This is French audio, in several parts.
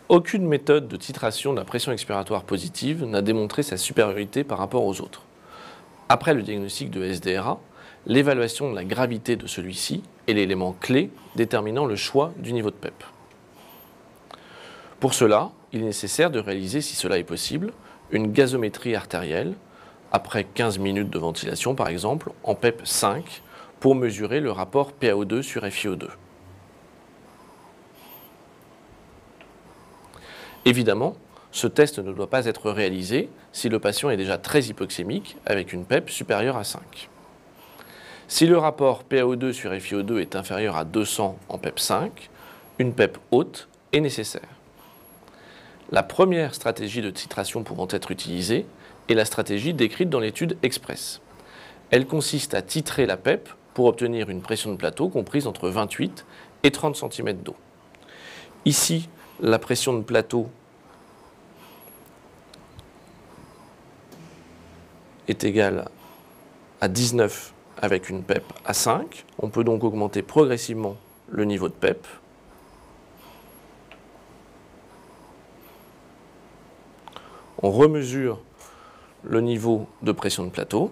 Aucune méthode de titration de la pression expiratoire positive n'a démontré sa supériorité par rapport aux autres. Après le diagnostic de SDRA, l'évaluation de la gravité de celui-ci est l'élément clé déterminant le choix du niveau de PEP. Pour cela, il est nécessaire de réaliser, si cela est possible, une gazométrie artérielle, après 15 minutes de ventilation par exemple, en PEP 5, pour mesurer le rapport PaO2 sur FiO2. Évidemment, ce test ne doit pas être réalisé si le patient est déjà très hypoxémique avec une PEP supérieure à 5. Si le rapport PaO2 sur FiO2 est inférieur à 200 en PEP 5, une PEP haute est nécessaire. La première stratégie de titration pouvant être utilisée est la stratégie décrite dans l'étude Express. Elle consiste à titrer la PEP pour obtenir une pression de plateau comprise entre 28 et 30 cm d'eau. Ici, la pression de plateau est égale à 19 avec une PEP à 5. On peut donc augmenter progressivement le niveau de PEP. On remesure le niveau de pression de plateau,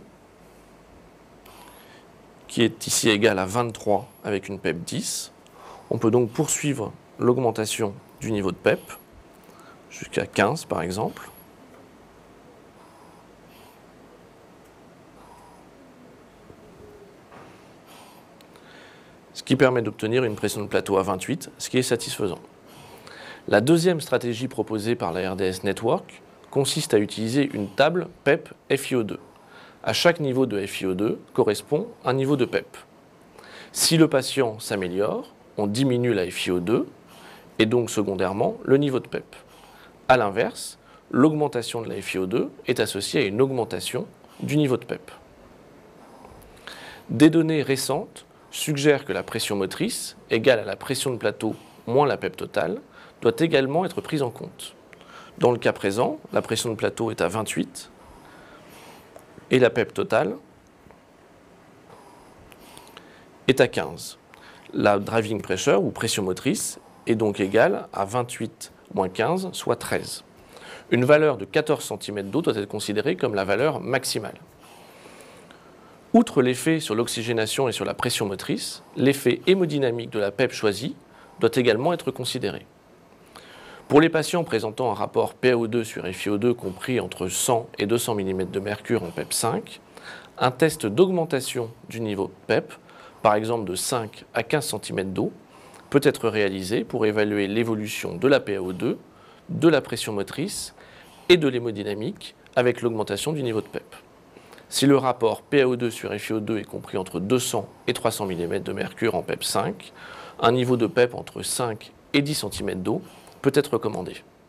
qui est ici égal à 23 avec une PEP 10. On peut donc poursuivre l'augmentation du niveau de PEP jusqu'à 15 par exemple. Ce qui permet d'obtenir une pression de plateau à 28, ce qui est satisfaisant. La deuxième stratégie proposée par la RDS Network consiste à utiliser une table PEP FiO2. À chaque niveau de FiO2 correspond un niveau de PEP. Si le patient s'améliore, on diminue la FiO2 et donc secondairement le niveau de PEP. A l'inverse, l'augmentation de la FiO2 est associée à une augmentation du niveau de PEP. Des données récentes suggèrent que la pression motrice, égale à la pression de plateau moins la PEP totale, doit également être prise en compte. Dans le cas présent, la pression de plateau est à 28 et la PEP totale est à 15. La driving pressure, ou pression motrice, est donc égale à 28 moins 15, soit 13. Une valeur de 14 cm d'eau doit être considérée comme la valeur maximale. Outre l'effet sur l'oxygénation et sur la pression motrice, l'effet hémodynamique de la PEP choisie doit également être considéré. Pour les patients présentant un rapport PaO2 sur FiO2 compris entre 100 et 200 mm de mercure en PEP 5, un test d'augmentation du niveau PEP, par exemple de 5 à 15 cm d'eau, peut être réalisé pour évaluer l'évolution de la PaO2, de la pression motrice et de l'hémodynamique avec l'augmentation du niveau de PEP. Si le rapport PaO2 sur FiO2 est compris entre 200 et 300 mm de mercure en PEP 5, un niveau de PEP entre 5 et 10 cm d'eau peut être recommandé.